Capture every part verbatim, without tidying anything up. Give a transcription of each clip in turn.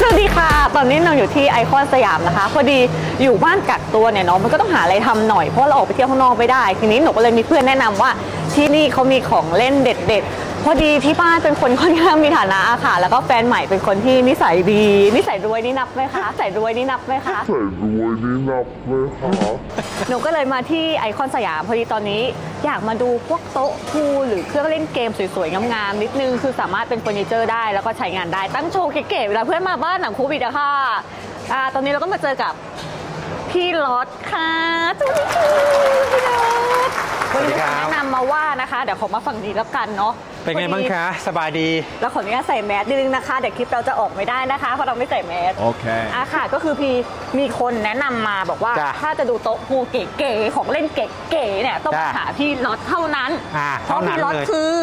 วัสดีค่ะตอนนี้น้องอยู่ที่ไอคอนสยามนะคะพอดีอยู่บ้านกักตัวเนี่ยเนาะมันก็ต้องหาอะไรทำหน่อยเพราะเราออกไปเที่ยวข้างนอกไม่ได้ทีนี้หนูก็เลยมีเพื่อนแนะนำว่าที่นี่เขามีของเล่นเด็ดๆพอดีที่บ้านเป็นคนค่อนข้างมีฐานะค่ะแล้วก็แฟนใหม่เป็นคนที่นิสัยดีนิสัยรวยนี่นับไหมคะนิสัยรวยนี่นับไหมคะนิสัยรวยนี่นับไหมคะหนูก็เลยมาที่ไอคอนสยามพอดีตอนนี้อยากมาดูพวกโต๊ะพูลหรือเครื่องเล่นเกมสวยๆงามๆนิดนึงคือสามารถเป็นเฟอร์นิเจอร์ได้แล้วก็ใช้งานได้ตั้งโชว์เก๋ๆเวลาเพื่อนมาบ้านหลังโควิดอะค่ะอ่าตอนนี้เราก็มาเจอกับพี่ล็อตค่ะสวัสดีค่ะพี่ล็อตวันนี้แนะนำมาว่านะคะเดี๋ยวขอมาฝั่งนี้แล้วกันเนาะเป็นไงบ้างคะสบายดีแล้วขออนุญาตใส่แมสนิดนึงนะคะเดี๋ยวคลิปเราจะออกไม่ได้นะคะเพราะเราไม่ใส่แมสโอเคอ่ะค่ะก็คือพี่มีคนแนะนำมาบอกว่าถ้าจะดูโต๊ะพูลเก๋ๆของเล่นเก๋ๆเนี่ยต้องมาหาพี่ล็อตเท่านั้นเพราะพี่ล็อตคือ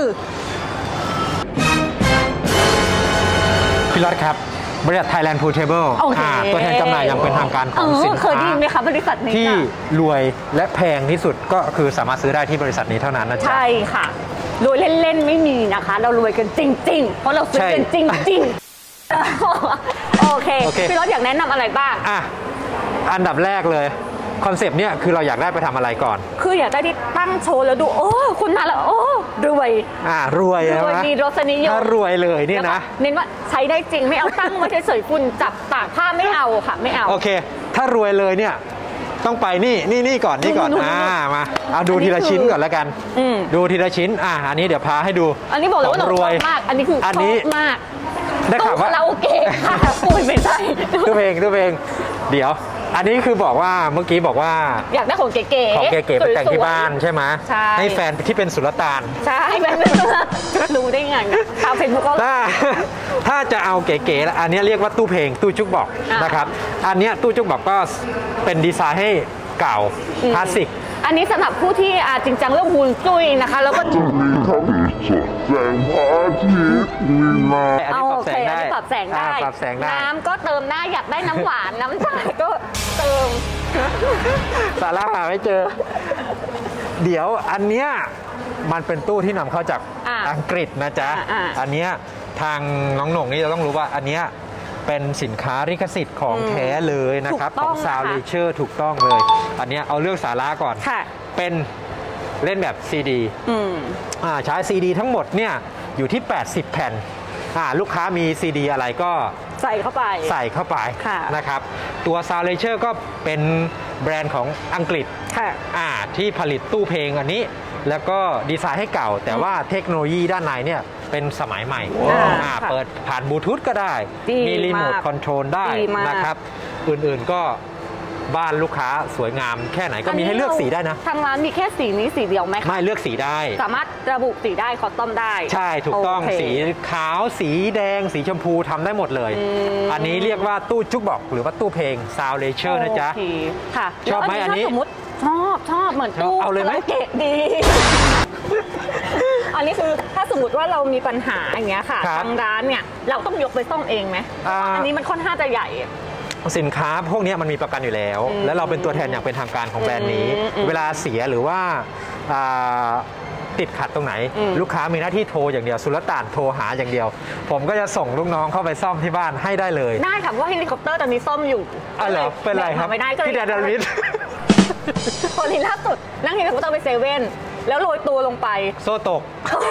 พี่ล็อตครับบริษัท Thailand Pool Table ตัวแทนจำหน่ายอย่างเป็นทางการของสินค้าเคยได้ยินไหมคะบริษัทนี้ที่รวยและแพงที่สุดก็คือสามารถซื้อได้ที่บริษัทนี้เท่านั้นนะจ๊ะใช่ค่ะรวยเล่นๆไม่มีนะคะเรารวยกันจริงๆเพราะเราซื้อกันจริงๆโอเคพี่รถอยากแนะนำอะไรบ้างอ่ะอันดับแรกเลยคอนเซปต์เนี่ยคือเราอยากได้ไปทำอะไรก่อนคืออยากได้ที่ตั้งโชว์แล้วดูโอ้คุณมาแล้วโอ้รวยอ่ารวยรวยมีรสนิยมถ้ารวยเลยนี่นะเน้นว่าใช้ได้จริงไม่เอาตั้งมาเฉยๆฝุ่นจับตากผ้าไม่เอาค่ะไม่เอาโอเคถ้ารวยเลยเนี่ยต้องไปนี่นี่นี่ก่อนนี่ก่อนอ่ามาเอาดูทีละชิ้นก่อนแล้วกันดูทีละชิ้นอ่าอันนี้เดี๋ยวพาให้ดูอันนี้บอกเลยว่าหนูชอบมากอันนี้คือชอบมากได้ข่าวว่าตู้คาราโอเกะค่ะปุ้ยไม่ใช่ตู้เพลงตู้เพลงเดี๋ยวอันนี้คือบอกว่าเมื่อกี้บอกว่าอยากได้ของเก๋ๆของเก๋ๆไปแต่งที่บ้านใช่ไหมให้แฟนที่เป็นสุลต่านใช่แฟนรู้ได้ไงทางเฟซบุ๊กก็ถ้าถ้าจะเอาเก๋ๆอันนี้เรียกว่าตู้เพลงตู้จุกบอกนะครับอันนี้ตู้จุกบอกก็เป็นดีไซน์ให้เก่าคลาสสิกอันนี้สำหรับผู้ที่จริงจังเรื่องฮวงจุ้ยนะคะแล้วก็จะมีทั้งสดแสงพระอาทิตย์มีมาโอเคอันนี้ปรับแสงได้ปรับแสงได้น้ำก็เติมได้อยากได้น้ำหวานน้ำชาก็เติมสาระหาไม่เจอเดี๋ยวอันเนี้ยมันเป็นตู้ที่นำเข้าจากอังกฤษนะจ๊ะอันเนี้ยทางน้องหน่งนี่จะต้องรู้ว่าอันเนี้ยเป็นสินค้าลิขสิทธิ์ของแท้เลยนะครับของซาวเลเชอร์ถูกต้องเลยอันนี้เอาเรื่องสาระก่อนเป็นเล่นแบบซีดีใช้ซีดีทั้งหมดเนี่ยอยู่ที่แปดสิบแผ่นลูกค้ามีซีดีอะไรก็ใส่เข้าไปใส่เข้าไปนะครับตัวซาวเลเชอร์ก็เป็นแบรนด์ของอังกฤษที่ผลิตตู้เพลงอันนี้แล้วก็ดีไซน์ให้เก่าแต่ว่าเทคโนโลยีด้านในเนี่ยเป็นสมัยใหม่เปิดผ่านบลูทูธก็ได้มีรีโมทคอนโทรลได้นะครับอื่นๆก็บ้านลูกค้าสวยงามแค่ไหนก็มีให้เลือกสีได้นะทางร้านมีแค่สีนี้สีเดียวไหมไม่เลือกสีได้สามารถระบุสีได้คอสตอมได้ใช่ถูกต้องสีขาวสีแดงสีชมพูทำได้หมดเลยอันนี้เรียกว่าตู้จุกบอกหรือว่าตู้เพลงซาวเลเชอร์นะจ๊ะค่ะชอบไหมอันนี้สมมติชอบชอบเหมือนตู้เอาเลยไหมเก๋ดีอันนี้คือถ้าสมมติว่าเรามีปัญหาอย่างเงี้ยค่ะทางร้านเนี่ยเราต้องยกไปซ่อมเองไหมอันนี้มันค่อนข้างจะใหญ่สินค้าพวกนี้มันมีประกันอยู่แล้วและเราเป็นตัวแทนอย่างเป็นทางการของแบรนด์นี้เวลาเสียหรือว่าติดขัดตรงไหนลูกค้ามีหน้าที่โทรอย่างเดียวสุลต่านโทรหาอย่างเดียวผมก็จะส่งลูกน้องเข้าไปซ่อมที่บ้านให้ได้เลยได้ค่ะว่าเฮลิคอปเตอร์ตอนนี้ซ่อมอยู่อ๋อเหรอเป็นไรครับพี่แดนดาวิดคนนี้ล่าสุดนั่งเฮลิคอปเตอร์ไปเซเว่นแล้วโรยตัวลงไปโซ่ตก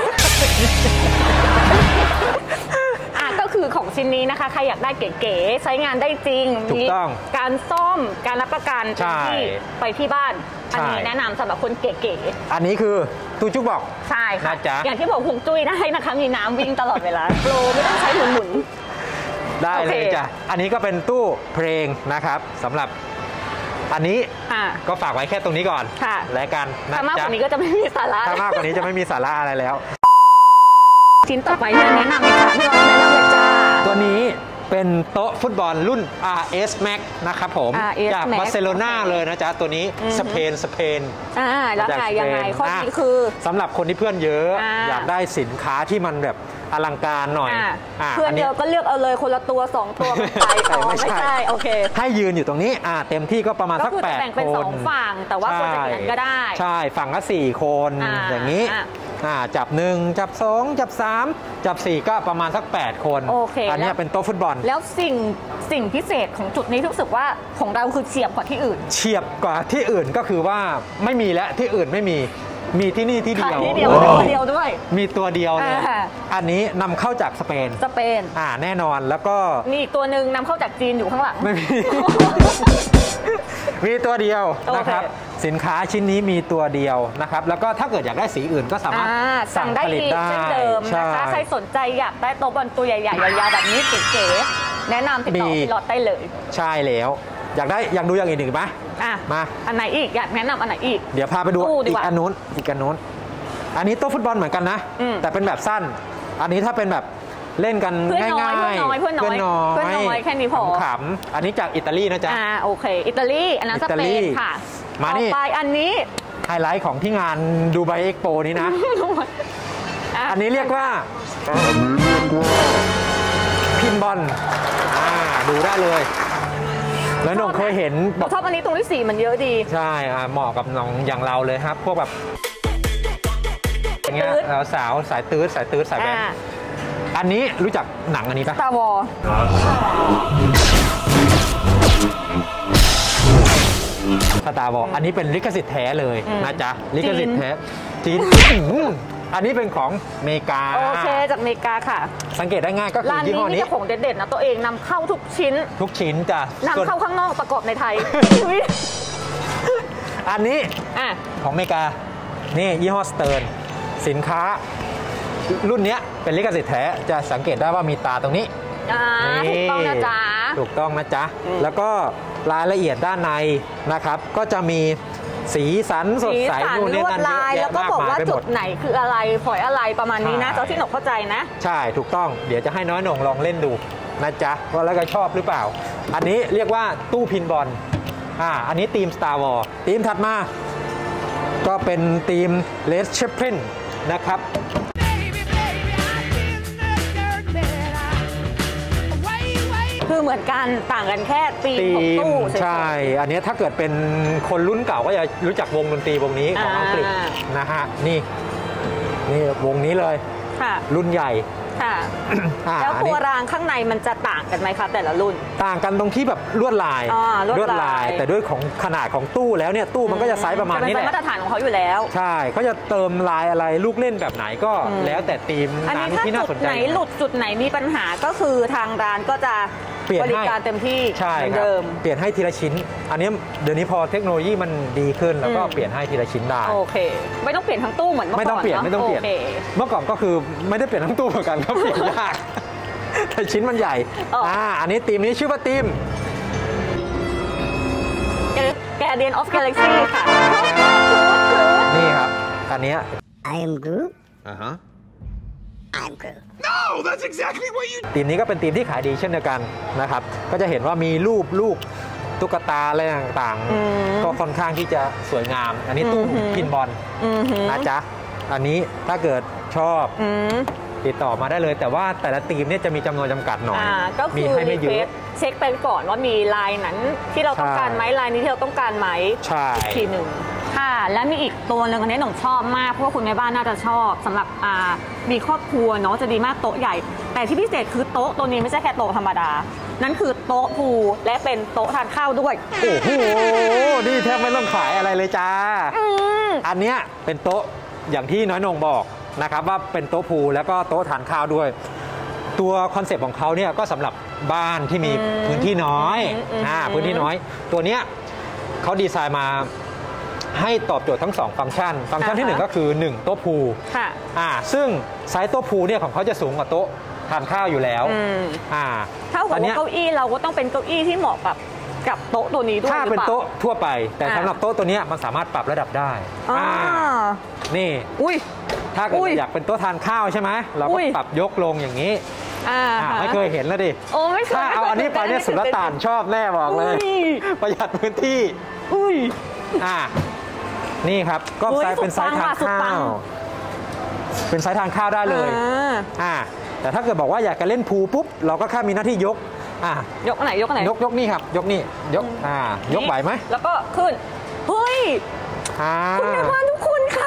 ก็คือของชิ้นนี้นะคะใครอยากได้เก๋ๆใช้งานได้จริงมีการซ่อมการรับประกันที่ไปที่บ้านอันนี้แนะนำสำหรับคนเก๋ๆอันนี้คือตู้จุ๊บบอกใช่ค่ะอย่างที่บอกฮวงจุ้ยได้นะคะมีน้ำวิ่งตลอดเวลาโปรไม่ต้องใช้หมุนๆได้เลยจ้ะอันนี้ก็เป็นตู้เพลงนะครับสำหรับอันนี้ก็ฝากไว้แค่ตรงนี้ก่อนและกันนะจ๊ะถ้ามากกว่านี้ก็จะไม่มีสาระถ้ามากกว่านี้จะไม่มีสาระอะไรแล้วชิ้นต่อไปแนะนำเลยค่ะพี่รอนแนะนำเลยจ้าตัวนี้เป็นโต๊ะฟุตบอลรุ่น อาร์ เอส Max นะครับผมจากบาร์เซโลนาเลยนะจ๊ะตัวนี้สเปนสเปนอ่าแล้วไงยังไงข้อนี้คือสำหรับคนที่เพื่อนเยอะอยากได้สินค้าที่มันแบบอลังการหน่อยเพื่อนเยอะก็เลือกเอาเลยคนละตัวสองตัวไปไม่ใช่โอเคให้ยืนอยู่ตรงนี้อ่าเต็มที่ก็ประมาณสักแปดคนแบ่งเป็นสองฝั่งแต่ว่าคนจะนั้นก็ได้ใช่ฝั่งละสี่คนอย่างนี้อ่าจับหนึ่งจับสองจับสามจับสี่ก็ประมาณสักแปดคนโอเคอันนี้เป็นโต๊ะฟุตบอลแล้วสิ่งสิ่งพิเศษของจุดนี้รู้สึกว่าของเราคือเฉียบกว่าที่อื่นเฉียบกว่าที่อื่นก็คือว่าไม่มีและที่อื่นไม่มีมีที่นี่ที่เดียวที่เดียวตัวเดียวด้วยมีตัวเดียวเลยอันนี้นำเข้าจากสเปนสเปนอ่าแน่นอนแล้วก็มีอีกตัวหนึ่งนำเข้าจากจีนอยู่ข้างหลังไม่มีมีตัวเดียวนะครับสินค้าชิ้นนี้มีตัวเดียวนะครับแล้วก็ถ้าเกิดอยากได้สีอื่นก็สามารถสั่งได้อีกเช่นเดิมนะคะใครสนใจอยากได้โต๊ะบอลตัวใหญ่ๆยาวๆแบบนี้เก๋ๆแนะนำติดต่อพี่ล็อตได้เลยใช่แล้วอยากได้อยากดูอย่างอื่นอีกไหมมาอันไหนอีกอยากแนะนำอันไหนอีกเดี๋ยวพาไปดูอีกอันนู้นอีกอันนู้นอันนี้โต๊ะฟุตบอลเหมือนกันนะแต่เป็นแบบสั้นอันนี้ถ้าเป็นแบบเล่นกันง่ายๆเพื่อนน้อยเพื่อนน้อยเพื่อนน้อยแค่นี้พอขำๆอันนี้จากอิตาลีนะจ๊ะอ่าโอเคอิตาลีอันนั้นสเปนค่ะมานี่ต่อไปอันนี้ไฮไลท์ของที่งานดูไบเอ็กโปนี้นะอันนี้เรียกว่าพินบอลอ่าดูได้เลยแล้วน้องเคยเห็นชอบอันนี้ตรงที่สีมันเยอะดีใช่เหมาะกับน้องอย่างเราเลยครับพวกแบบอย่างเงี้ยสาวสายตื๊ดสายตื๊ดสายแบนอันนี้รู้จักหนังอันนี้ปะ Star Wars สตาร์วอร์อันนี้เป็นลิขสิทธิ์แท้เลยนะจ๊ะลิขสิทธิ์แท้จีนอันนี้เป็นของอเมริกาโอเคจากอเมริกาค่ะสังเกตได้ง่ายก็คือยี่ห้อนี้ร้านนี้จะของเด็ดๆนะตัวเองนำเข้าทุกชิ้นทุกชิ้นจ้ะนำเข้าข้างนอกประกอบในไทยอันนี้ของอเมริกานี่ยี่ห้อสเติร์นสินค้ารุ่นนี้เป็นลิขสิทธิ์แท้จะสังเกตได้ว่ามีตาตรงนี้ถูกต้องนะจ๊ะถูกต้องนะจ๊ะแล้วก็รายละเอียดด้านในนะครับก็จะมีสีสันสดใสนู่นนี่นั่นเยอะแยะมากมายไปหมดแล้วก็บอกว่าจุดไหนคืออะไรฝอยอะไรประมาณนี้นะเจ้าที่หนกเข้าใจนะใช่ถูกต้องเดี๋ยวจะให้น้อยหน่งลองเล่นดูนะจ๊ะว่าแล้วก็ชอบหรือเปล่าอันนี้เรียกว่าตู้พินบอลอ่าอันนี้ทีม Star Wars ทีมถัดมาก็เป็นทีม Led Zeppelin นะครับคือเหมือนกันต่างกันแค่ตีมของตู้ใช่อันนี้ถ้าเกิดเป็นคนรุ่นเก่าก็จะรู้จักวงดนตรีวงนี้ของอังกฤษนะฮะนี่นี่วงนี้เลยรุ่นใหญ่ค่ะแล้วตัวรางข้างในมันจะต่างกันไหมคะแต่ละรุ่นต่างกันตรงที่แบบลวดลายลวดลายแต่ด้วยของขนาดของตู้แล้วเนี่ยตู้มันก็จะไซส์ประมาณนี้แหละเป็นมาตรฐานของเขาอยู่แล้วใช่เขาจะเติมลายอะไรลูกเล่นแบบไหนก็แล้วแต่ธีมนั้นที่น่าสนใจไหนหลุดจุดไหนมีปัญหาก็คือทางร้านก็จะบริการเต็มที่เหมือนเดิมเปลี่ยนให้ทีละชิ้นอันนี้เดี๋ยวนี้พอเทคโนโลยีมันดีขึ้นแล้วก็เปลี่ยนให้ทีละชิ้นได้โอเคไม่ต้องเปลี่ยนทั้งตู้เหมือนเมื่อก่อนไม่ต้องเปลี่ยนไม่ต้องเปลี่ยนเมื่อก่อนก็คือไม่ได้เปลี่ยนทั้งตู้เหมือนกันก็เปลี่ยนยากแต่ชิ้นมันใหญ่อ่าอันนี้ทีมนี้ชื่อว่าทีม Guardian of Galaxy ค่ะนี่ครับอันนี้ I am Groot อ่าฮะ I'm Groot No that's exactly what you ทีมนี้ก็เป็นทีมที่ขายดีเช่นเดียวกันนะครับก็จะเห็นว่ามีรูปลูกตุ๊กตาอะไรต่างๆก็ค่อนข้างที่จะสวยงามอันนี้ตู้พินบอลนะจ๊ะอันนี้ถ้าเกิดชอบติดต่อมาได้เลยแต่ว่าแต่ละทีมเนี่ยจะมีจำนวนจำกัดหน่อยมีให้ไม่เยอะเช็คไปก่อนว่ามีลายนั้นที่เราต้องการไหมลายนี้ที่เราต้องการไหมใช่ทีหนึ่งค่ะและมีอีกตัวนึงอันนี้หนูชอบมากเพราะว่าคุณแม่บ้านน่าจะชอบสำหรับอ่ามีครอบครัวเนาะจะดีมากโต๊ะใหญ่แต่ที่พิเศษคือโต๊ะตัวนี้ไม่ใช่แค่โต๊ะธรรมดานั่นคือโต๊ะพูลและเป็นโต๊ะทานข้าวด้วยโอ้โหนี่แทบไม่ต้องขายอะไรเลยจ้าอันเนี้ยเป็นโต๊ะอย่างที่น้อยนงบอกนะครับว่าเป็นโต๊ะพูลแล้วก็โต๊ะทานข้าวด้วยตัวคอนเซปต์ของเขาเนี่ยก็สำหรับบ้านที่มีพื้นที่น้อยอ่าพื้นที่น้อยตัวเนี้ยเขาดีไซน์มาให้ตอบโจทย์ทั้งสองฟังก์ชันฟังก์ชันที่หนึ่งก็คือหนึ่งโต๊ะพูลอ่าซึ่งไซส์โต๊ะพูลเนี่ยของเขาจะสูงกว่าโต๊ะทานข้าวอยู่แล้วอ่าถ้าหัวเก้าอี้เราก็ต้องเป็นเก้าอี้ที่เหมาะกับกับโต๊ะตัวนี้ด้วยถ้าเป็นโต๊ะทั่วไปแต่สำหรับโต๊ะตัวนี้มันสามารถปรับระดับได้นี่อุ้ยถ้าเกิดอยากเป็นโต๊ะทานข้าวใช่ไหมเราก็ปรับยกลงอย่างนี้ไม่เคยเห็นแล้วดิถ้าเอาอันนี้ไปเนี่ยสุลต่านชอบแน่บอกเลยประหยัดพื้นที่อุ้ยอ่านี่ครับก็ไซส์เป็นไซส์ทานข้าวเป็นไซส์ทานข้าวได้เลยอ่าแต่ถ้าเกิดบอกว่าอยากจะเล่นพูลปุ๊บเราก็แค่มีหน้าที่ยกอ่ายกไหนยกไหนยกยกนี่ครับยกนี่ยกอ่ายกไหวไหมแล้วก็ขึ้นเฮ้ยคุณแม่บ้านทุกคนครับ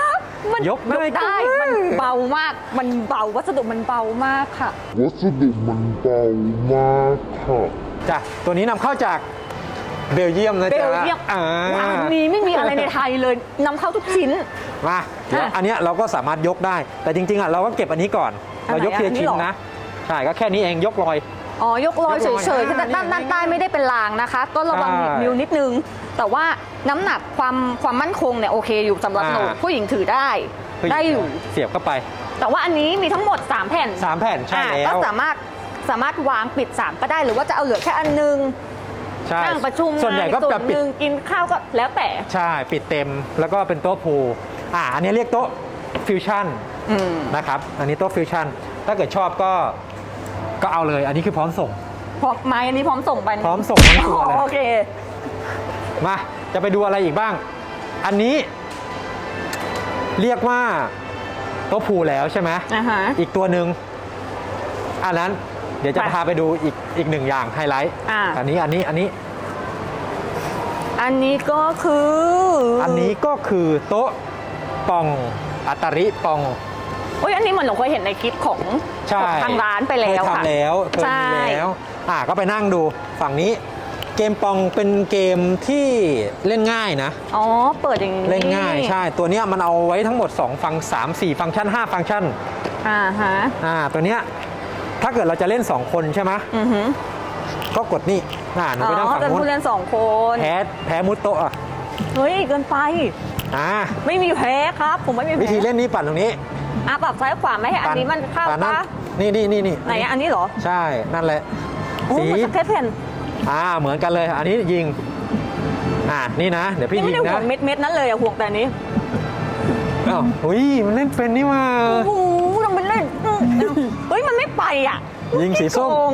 มันยกได้ได้มันเบามากมันเบาวัสดุมันเบามากค่ะวัสดุมันเบามากค่ะจ้ะตัวนี้นำเข้าจากเบลเยียมนะเบจ๊ะลเยียมอ่าร้านนี้ไม่มีอะไรในไทยเลยนำเข้าทุกชิ้นมาเดี๋ยวอ่ะอันเนี้ยเราก็สามารถยกได้ แต่จริงๆอ่ะเราก็เก็บอันนี้ก่อนอันไหนเรายกทีละอันนี้ชิ้นเหรอนะใช่ก็แค่นี้เองยกลอยอ๋อยกลอยยกลอยเฉยๆอ่าแต่ด้านนี่ด้านใต้ไม่ได้เป็นรางนะคะ ก็ระวังใช่นิ้วนิดนึง แต่ว่าน้ำหนักความความมั่นคงเนี่ยโอเคอยู่สำหรับอ่าหนูผู้หญิงถือได้คือได้อยู่เสียบเข้าไปแต่ว่าอันนี้มีทั้งหมดสามแผ่นสามแผ่นใช่อ่าแล้ก็วสามารถสามารถวางปิดสามก็ได้หรือว่าจะเอาเหลือแค่อันนึงใช่นั่งประชุมส่วนใหญ่ก็งาจะอีปิดส่วนหนึ่งกินข้าวก็แล้วแต่ใช่ปิดเต็มแล้วก็เป็นโต๊ะพูลอ่าอันนี้เรียกโต๊ะฟิวชั่นอืมนะครับอันนี้โต๊ะฟิวชั่นถ้าเกิดชอบก็ก็เอาเลยอันนี้คือพร้อมส่งพร้อมไม้อันนี้พร้อมส่งไปพร้อมส่งทั้งตัวเลยโอเคมาจะไปดูอะไรอีกบ้าง อันนี้เรียกว่าโต๊ะพูลแล้วใช่ไหมอ่าฮะอีกตัวหนึ่งอันนั้นเดี๋ยวจะไปพาไปดูอีกอีกหนึ่งอย่างไฮไลท์อ่าอันนี้อันนี้อันนี้อันนี้ก็คืออันนี้ก็คือโต๊ะปองอัตริปองโอ้ยอันนี้เหมือนหนูเคยเห็นในคลิปของใช่ของทางร้านไปแล้วเคยค่ะทำแล้วเคยใช่มีแล้วอ่าก็ไปนั่งดูฝั่งนี้ เกมปองเป็นเกมที่เล่นง่ายนะอ๋อเปิดอย่างนี้เล่นง่ายใช่ตัวเนี้ยมันเอาไว้ทั้งหมดสองฟังสาม สี่ฟังก์ชันห้าฟังก์ชันอ่าฮะอ่าตัวเนี้ยถ้าเกิดเราจะเล่นสองคนใช่ไหมอือหือก็กดนี่อ่าหนูอ๋ไปนั่งอฝั่งเป็นนู้นผู้เล่นสองคนแพ้แพ้มุดโต๊ะอ่ะเฮ้ยเกินไปอ่าไม่มีแพ้ครับ ผมไม่มีแพ้วิธีเล่นนี้ปั่นตรงนี้อ่ะปรับซ้ายขวาไม่ให้อันนี้มันเข้าปั่นนั่นปะนี่นี่นี่นี่ไหนอ่ะอันนี้เหรอใช่นั่นแหละโอ้สีมันสเก็ตเพนอ่าเหมือนกันเลยอันนี้ยิงอ่านี่นะเดี๋ยวพี่นี่ยิไม่งได้ห่วนะงเม็ดเม็ดๆนั้นเลยอะห่วงแต่อันนี้อ้าวอุ้ยมันเล่นเป็นนี่มาโอ้โหทำเป็นเล่นอืมเฮ้ยมันไม่ไปอ่ะยิงสีส้มโกง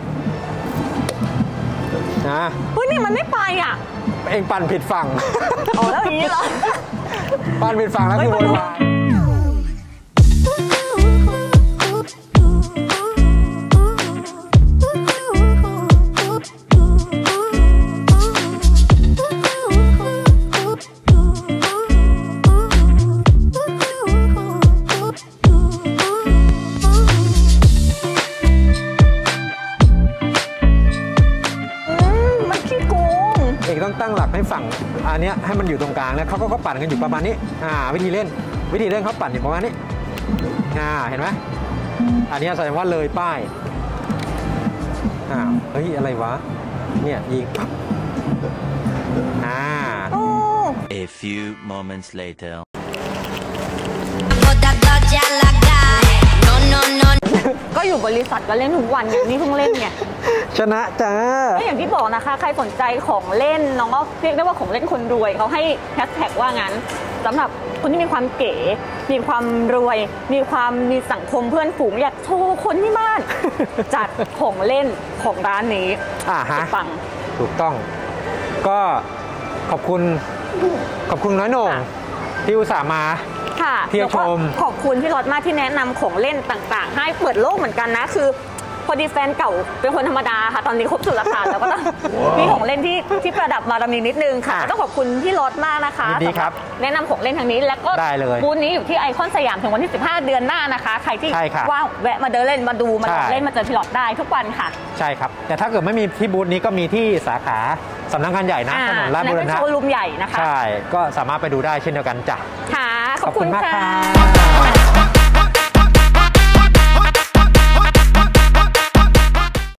นะเฮ้ยนี่มันไม่ไปอ่ะเองปั่นผิดฝั่งอ๋อแล้วอย่างนี้เหรอปั่นผิดฝั่งแล้วคือเฮ้โวยมันวายอืมมันขี้โกงเอกต้องตั้งหลักให้ฝั่งอันเนี้ยให้มันอยู่ตรงกลางแล้วเขาก็ก็ปั่นกันอยู่ประมาณนี้อ่าวิธีเล่นวิธีเล่นเขาปั่นอยู่ประมาณนี้อ่าเห็นไหมอันเนี้ยแสดงว่าเลยป้ายอ้าวเฮ้ยอะไรวะเนี่ยยิงปั๊บอ่าโอ้ A few moments later. Bota doja laga. No, no, no. ก็อยู่บริษัทก็เล่นทุกวันอย่างนี้เพิ่งเล่นไงชนะจ้าก็อย่างที่บอกนะคะ ใครสนใจของเล่นน้องก็เรียกได้ว่าของเล่นคนรวยเขาให้แฮชแท็กว่างั้นสำหรับคนที่มีความเก๋ มีความรวย มีความมีสังคมเพื่อนฝูงอยากโชว์คนที่บ้าน จัดของเล่นของร้านนี้อ่าฮะปังถูกต้อง ก็ขอบคุณขอบคุณน้อยโหน่งค่ะที่อุตส่าห์มาค่ะเที่ยวชมแล้วก็ขอบคุณพี่รถมากที่แนะนำของเล่นต่างๆ ให้เปิดโลกเหมือนกันนะ คือพอดีแฟนเก่าเป็นคนธรรมดาค่ะ ตอนนี้ครบสุดราคาแล้วก็ต้อง มีของเล่นที่ที่ประดับบารมีนิดนึงค่ะค่ะต้องขอบคุณพี่รถมากนะคะยินดีครับสำหแนะนำของเล่นทางนี้ แล้วก็ได้เลยบูธนี้อยู่ที่ไอคอนสยามถึงวันที่สิบห้าเดือนหน้านะคะ ใครที่ใช่ครับว่างแวะมาเดินเล่นมาดูมาลองใช่เล่นมาเจอพี่รถได้ทุกวันค่ะใช่ครับ แต่ถ้าเกิดไม่มีที่บูธนี้ก็มีที่สาขาสำนักงานใหญ่นะอ่าถนนลาดนั่บุนรเป็นณะโชว์รูมใหญ่นะคะใช่ก็สามารถไปดูได้เช่นเดียวกันจ้ะค่ะขอบขอบคุคุณณมากค่ะค่ะ